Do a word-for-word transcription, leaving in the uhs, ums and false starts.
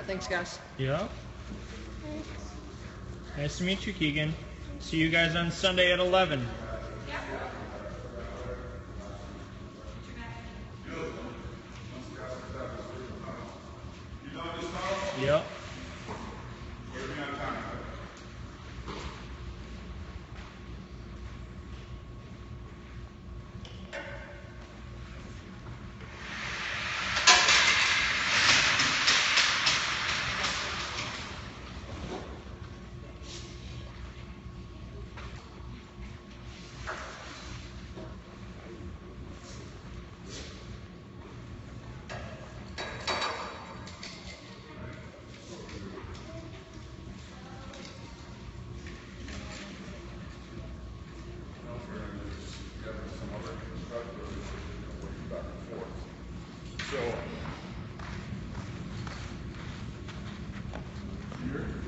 Thanks, guys. Yeah. Nice to meet you, Keegan. See you guys on Sunday at eleven. Yep.